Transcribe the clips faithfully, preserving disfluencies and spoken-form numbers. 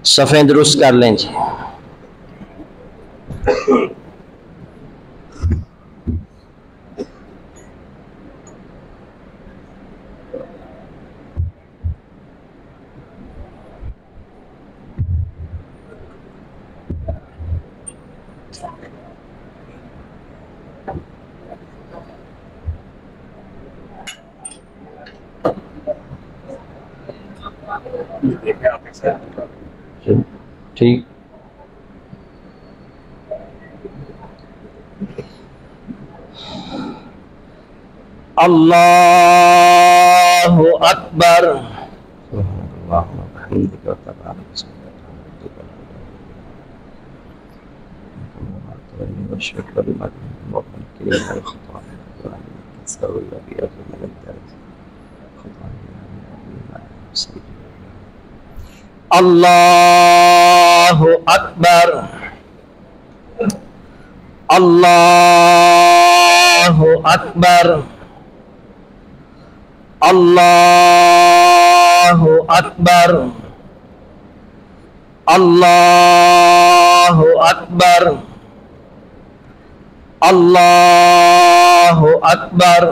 सफ़े दुरुस्त कर लें जी। ठीक। अल्लाहु अकबर। अल्लाहु अकबर। अल्लाहु अकबर। अल्लाहु अकबर। अल्लाहु अकबर। अल्लाहु अकबर।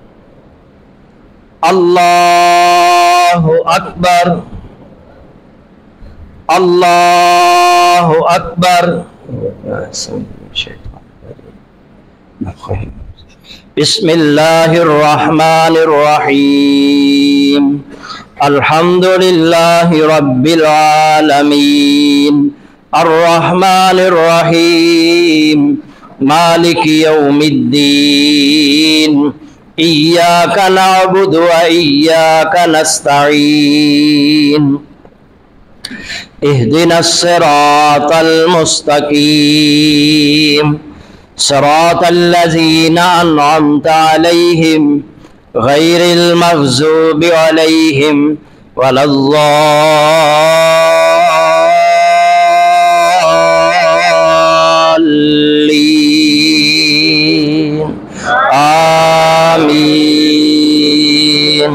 अल्लाहु अकबर। अल्लाहु अकबर। बिस्मिल्लाहिर्रहमानिर्रहीम। अल्हम्दुलिल्लाहि रब्बिल आलमीन अर्रहमानिर्रहीम मालिकि यौमिद्दीन इय्याका नअबुदु व इय्याका नस्तईन इहदिनस सिरातल मुस्तकीम सिरातल्लज़ीना अन्अमता अलैहिम गैरिल मग़ज़ूबि अलैहिम वलद्दाल्लीन आमीन।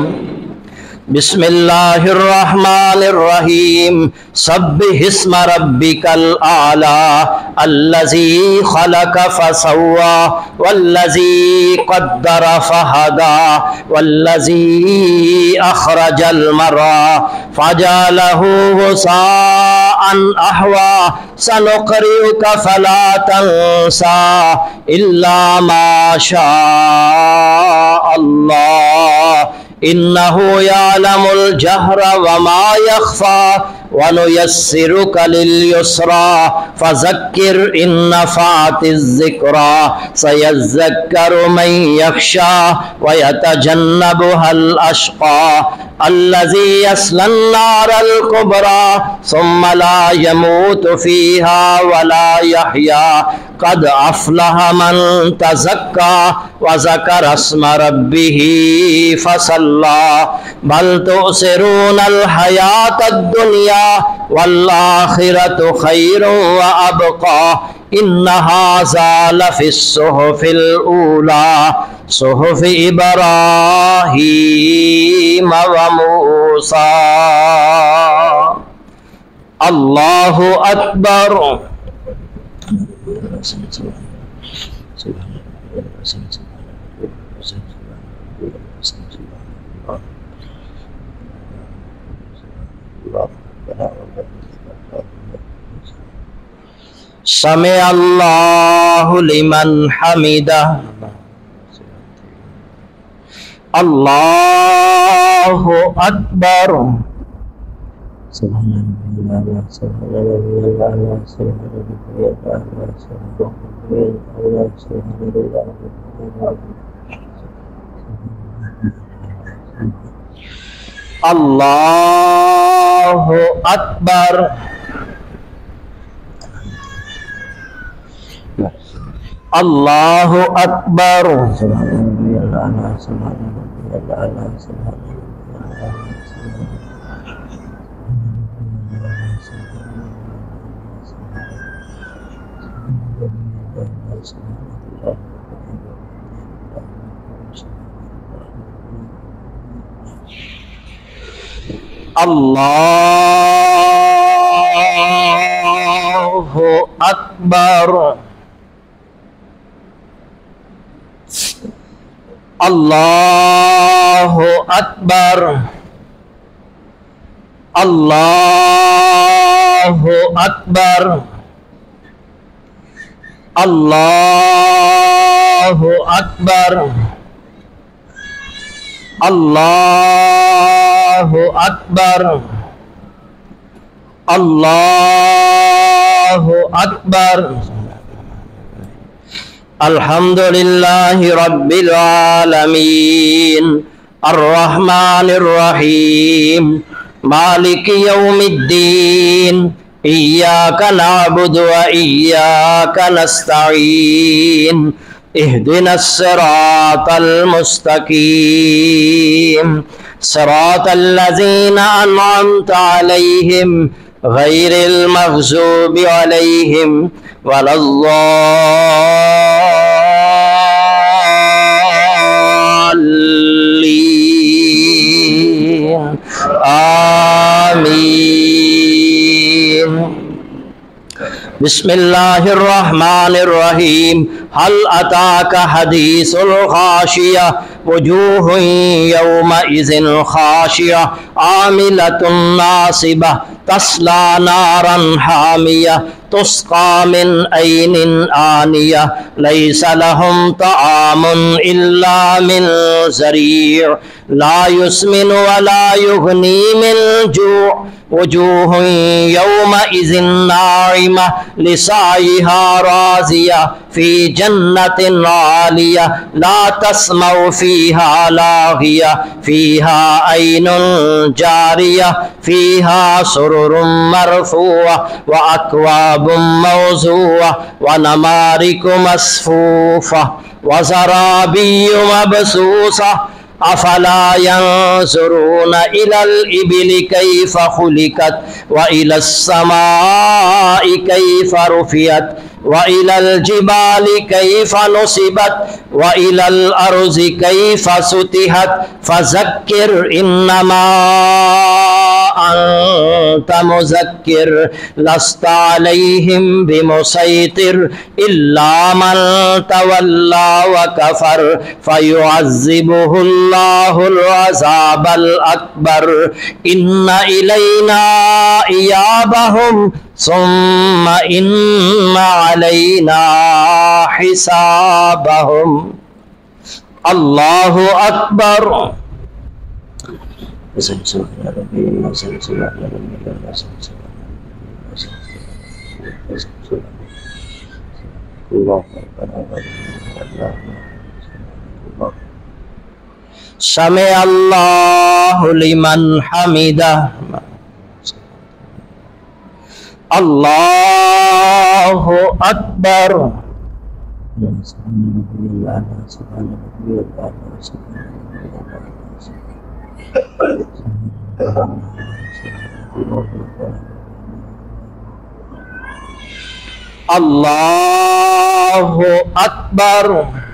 बिस्मिल्लाहिर्रहमानिर्रहीम सब्बिहिस्म रब्बिकल आला अल्लज़ी खलक़ फसव्वा वल्लज़ी क़द्दर फहदा वल्लज़ी अख़रजल मरअ फजअलहु गुसाअन अहवा सनुक़रिउक फला तंसा इल्ला मा शाअ अल्लाह इन्नहु यअलमुल जहरा व मा यख़फ़ा व नुयस्सिरुका लिल युस्रा फ़ज़क्किर इन नफ़अतिज़ ज़िक्रा सयज़्ज़क्करु मन यख़्शा व यतजन्नबुहल अश्क़ा अल्लज़ी यस्लन नारल कुबरा सुम्मा ला यमूतु फ़ीहा व ला यहया क़द अफ़लह मन तज़क्का व ज़करा अस्म रब्बिही फ़सल्ला बल तुसिरूनल हयातद दुनिया वल आखिरतु खैरुन व अबक़ा इन्न हाज़ा लफ़िस सुहुफ़िल ऊला सुहुफ़ि इब्राहीम व मूसा। अल्लाहु अकबर। समे अल्लाहु लिमन हमिदा। अल्लाहु अकबर। अल्लाहु अकबर। अल्लाहु अकबर। अल्लाह अकबर अल्लाहु अकबर अल्लाहु अकबर अल्लाहु अकबर अल्लाहु अकबर अल्लाहु अकबर अल्हम्दुलिल्लाहि रब्बिल आलमीन अर्रहमानिर रहीम मालिकि यौमिद्दीन इय्याका नअबुदु व इय्याका नस्तईन इहदिनस सिरातल मुस्तकीम सिरातल लज़ीना अनअमता अलैहिम गैरिल मग़ज़ूबि अलैहिम वलद्दाल्लीन आमीन। बिस्मिल्लाहिर्रहमानिर्रहीम हल अताका हदीसुल खाशिया वजूहुन यौमइज़िन खाशिया आमिलतुन नासिबा तस्ला नारन हामिया तुस्का मिन ऐनिन आनिया लैसा लहुम तआमुन इल्ला मिन ज़री' ला युस्मिनु व ला युग़नी मिन जू' वजूहुन यौमइज़िन नाइमा लिसाइहा राज़िया फी जन्नतिन आलिया ला तस्मउ फीहा लाग़िया फीहा ऐनुन जारिया फीहा सुरुरुम मरफ़ूआ व अक्वाबुम मौज़ूआ व नमारिकु मस्फ़ूफ़ा व ज़राबिय्यु मबसूसा अफला यंज़ुरूना इलल इबिली कैफ़ खुलिकत व इलस समाई कैफ़ रुफ़ियत व इलल जिबाली कैफ़ नुसिबत व इलल अर्ज़ि कैफ़ सुतिहत फ़ज़क्किर इन्नमा अंत मुज़क्किर लस्ता अलैहिम बिमुसैतिर इल्ला मन तवल्ला व कफ़र फ़युअज़्ज़िबुहुल्लाहुल अज़ाबल अकबर इन्ना इलैना इयाबहुम सुम्मा इन्ना अलैना हिसाबहुम। अल्लाहु अकबर। समे अल्लाहु लिमन हमिदा अल्लाहु अकबर। अल्लाहु अकबर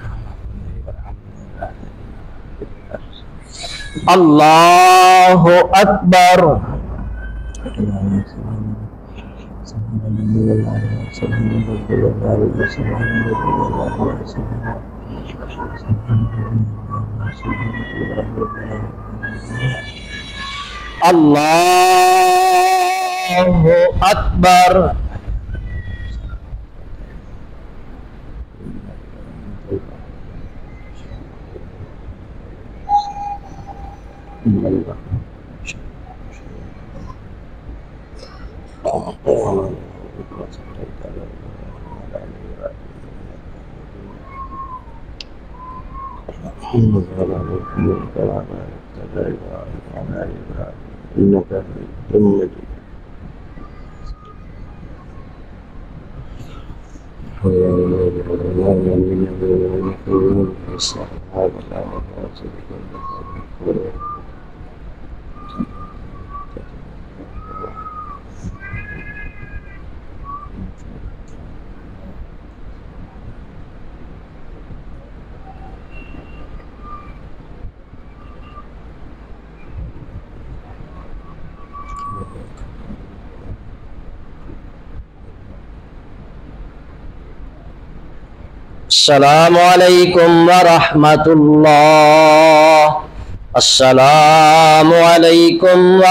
अल्लाहु अकबर अल्लाहु अकबर। अस्सलामु अलैकुम व रहमतुल्लाह। अस्सलामु अलैकुम व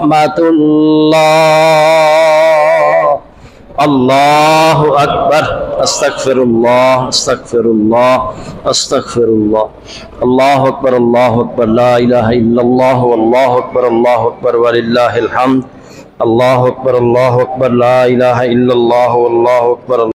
रहमतुल्लाह। अल्लाहु अकबर। अस्तगफिरुल्लाह अस्तगफिरुल्लाह अस्तगफिरुल्लाह। अल्लाहु अकबर अल्लाहु अकबर ला इलाहा इल्लल्लाह वल्लाहु अकबर अल्लाहु अकबर वलिल्लाहिल हम्द। अल्लाहु अकबर अल्लाहु अकबर ला इलाहा इल्लल्लाह वल्लाहु अकबर।